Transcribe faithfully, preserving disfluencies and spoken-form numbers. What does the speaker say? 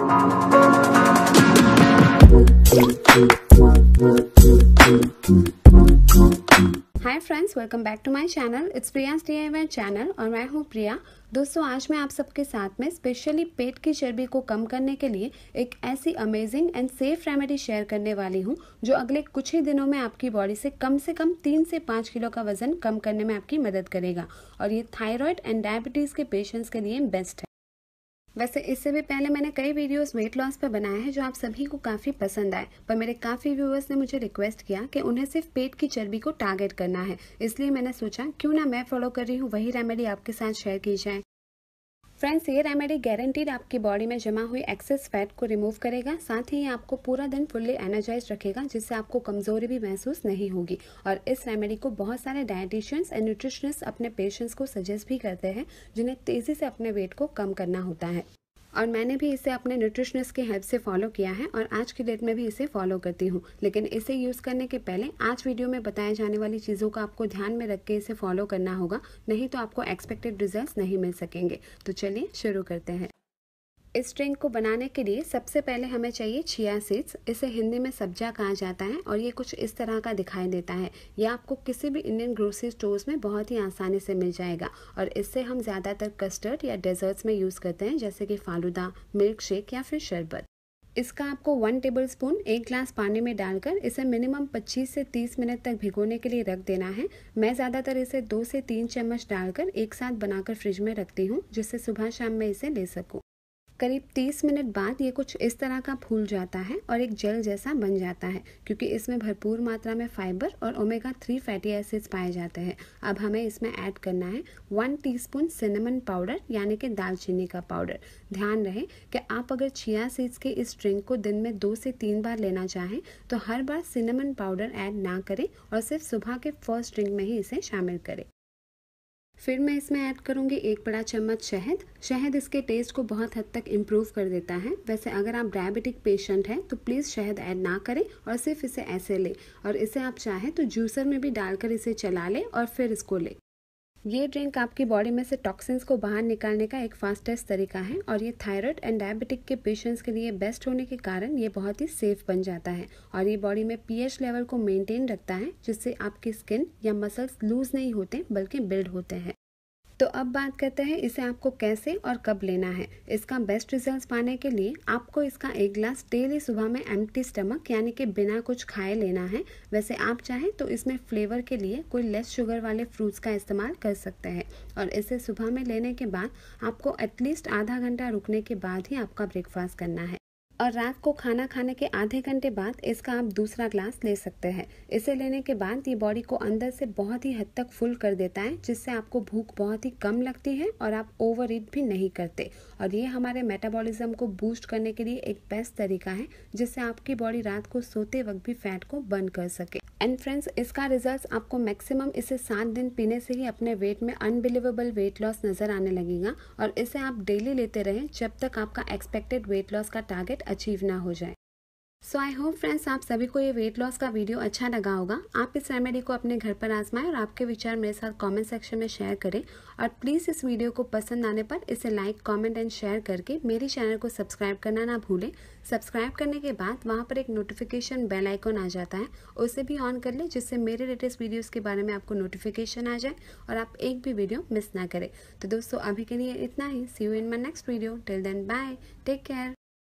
Hi friends, welcome back to my channel. It's Priya's DIY channel और मैं हूँ प्रिया। दोस्तों, आज मैं आप सबके साथ में स्पेशली पेट की चर्बी को कम करने के लिए एक ऐसी amazing and safe remedy share करने वाली हूँ जो अगले कुछ ही दिनों में आपकी बॉडी से कम से कम तीन से पाँच किलो का वजन कम करने में आपकी मदद करेगा। और ये थायराइड एंड डायबिटीज़ के पेशेंट्स के लिए बेस्ट है। वैसे इससे भी पहले मैंने कई वीडियोस वेट लॉस पर बनाए हैं जो आप सभी को काफ़ी पसंद आए, पर मेरे काफ़ी व्यूअर्स ने मुझे रिक्वेस्ट किया कि उन्हें सिर्फ पेट की चर्बी को टारगेट करना है। इसलिए मैंने सोचा क्यों ना मैं फॉलो कर रही हूँ वही रेमेडी आपके साथ शेयर की जाए। फ्रेंड्स, ये रेमेडी गारंटीड आपकी बॉडी में जमा हुई एक्सेस फैट को रिमूव करेगा, साथ ही ये आपको पूरा दिन फुल्ली एनर्जाइज रखेगा, जिससे आपको कमजोरी भी महसूस नहीं होगी। और इस रेमेडी को बहुत सारे डाइटिशियंस एंड न्यूट्रिशनिस्ट अपने पेशेंट्स को सजेस्ट भी करते हैं जिन्हें तेज़ी से अपने वेट को कम करना होता है। और मैंने भी इसे अपने न्यूट्रिशनिस्ट की हेल्प से फॉलो किया है और आज की डेट में भी इसे फॉलो करती हूँ। लेकिन इसे यूज़ करने के पहले आज वीडियो में बताए जाने वाली चीज़ों का आपको ध्यान में रख के इसे फॉलो करना होगा, नहीं तो आपको एक्सपेक्टेड रिजल्ट्स नहीं मिल सकेंगे। तो चलिए शुरू करते हैं। इस ड्रिंक को बनाने के लिए सबसे पहले हमें चाहिए चिया सीड्स। इसे हिंदी में सब्जा कहा जाता है और ये कुछ इस तरह का दिखाई देता है। यह आपको किसी भी इंडियन ग्रोसरी स्टोर्स में बहुत ही आसानी से मिल जाएगा और इससे हम ज़्यादातर कस्टर्ड या डेजर्ट्स में यूज़ करते हैं, जैसे कि फालूदा, मिल्क शेक या फिर शरबत। इसका आपको वन टेबल स्पून एक ग्लास पानी में डालकर इसे मिनिमम पच्चीस से तीस मिनट तक भिगोने के लिए रख देना है। मैं ज़्यादातर इसे दो से तीन चम्मच डालकर एक साथ बनाकर फ्रिज में रखती हूँ, जिससे सुबह शाम में इसे ले सकूँ। करीब तीस मिनट बाद ये कुछ इस तरह का फूल जाता है और एक जेल जैसा बन जाता है, क्योंकि इसमें भरपूर मात्रा में फाइबर और ओमेगा थ्री फैटी एसिड्स पाए जाते हैं। अब हमें इसमें ऐड करना है वन टीस्पून सिनेमन पाउडर, यानी कि दालचीनी का पाउडर। ध्यान रहे कि आप अगर चिया सीड्स के इस ड्रिंक को दिन में दो से तीन बार लेना चाहें तो हर बार सिनेमन पाउडर ऐड ना करें और सिर्फ सुबह के फर्स्ट ड्रिंक में ही इसे शामिल करें। फिर मैं इसमें ऐड करूँगी एक बड़ा चम्मच शहद। शहद इसके टेस्ट को बहुत हद तक इम्प्रूव कर देता है। वैसे अगर आप डायबिटिक पेशेंट हैं तो प्लीज़ शहद ऐड ना करें और सिर्फ इसे ऐसे लें, और इसे आप चाहें तो जूसर में भी डालकर इसे चला लें और फिर इसको लें। ये ड्रिंक आपकी बॉडी में से टॉक्सिन्स को बाहर निकालने का एक फास्टेस्ट तरीका है और ये थायराइड एंड डायबिटिक के पेशेंट्स के लिए बेस्ट होने के कारण ये बहुत ही सेफ बन जाता है और ये बॉडी में पीएच लेवल को मेंटेन रखता है, जिससे आपकी स्किन या मसल्स लूज नहीं होते बल्कि बिल्ड होते हैं। तो अब बात करते हैं इसे आपको कैसे और कब लेना है। इसका बेस्ट रिजल्ट्स पाने के लिए आपको इसका एक ग्लास डेली सुबह में एम्प्टी स्टमक, यानी कि बिना कुछ खाए लेना है। वैसे आप चाहें तो इसमें फ्लेवर के लिए कोई लेस शुगर वाले फ्रूट्स का इस्तेमाल कर सकते हैं। और इसे सुबह में लेने के बाद आपको एटलीस्ट आधा घंटा रुकने के बाद ही आपका ब्रेकफास्ट करना है और रात को खाना खाने के आधे घंटे बाद इसका आप दूसरा ग्लास ले सकते हैं। इसे लेने के बाद ये बॉडी को अंदर से बहुत ही हद तक फुल कर देता है, जिससे आपको भूख बहुत ही कम लगती है और आप ओवर ईट भी नहीं करते। और ये हमारे मेटाबॉलिज्म को बूस्ट करने के लिए एक बेस्ट तरीका है, जिससे आपकी बॉडी रात को सोते वक्त भी फैट को बर्न कर सके। एंड फ्रेंड्स, इसका रिजल्ट आपको मैक्सिमम इसे सात दिन पीने से ही अपने वेट में अनबिलीवेबल वेट लॉस नजर आने लगेगा और इसे आप डेली लेते रहें जब तक आपका एक्सपेक्टेड वेट लॉस का टारगेट अचीव ना हो जाए। सो आई होप फ्रेंड्स, आप सभी को ये वेट लॉस का वीडियो अच्छा लगा होगा। आप इस रेमेडी को अपने घर पर आजमाएं और आपके विचार मेरे साथ कमेंट सेक्शन में शेयर करें। और प्लीज़ इस वीडियो को पसंद आने पर इसे लाइक, कमेंट एंड शेयर करके मेरे चैनल को सब्सक्राइब करना ना भूलें। सब्सक्राइब करने के बाद वहाँ पर एक नोटिफिकेशन बेल आइकॉन आ जाता है, उसे भी ऑन कर लें, जिससे मेरे लेटेस्ट वीडियोज़ के बारे में आपको नोटिफिकेशन आ जाए और आप एक भी वीडियो मिस ना करें। तो दोस्तों, अभी के लिए इतना ही। See you in my next video. Till then bye, take care.